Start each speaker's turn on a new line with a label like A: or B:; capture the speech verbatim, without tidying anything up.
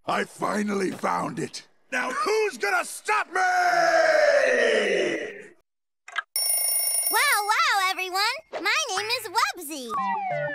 A: I finally found it. Now who's gonna stop me?
B: Wow, wow, everyone! My name is Websy.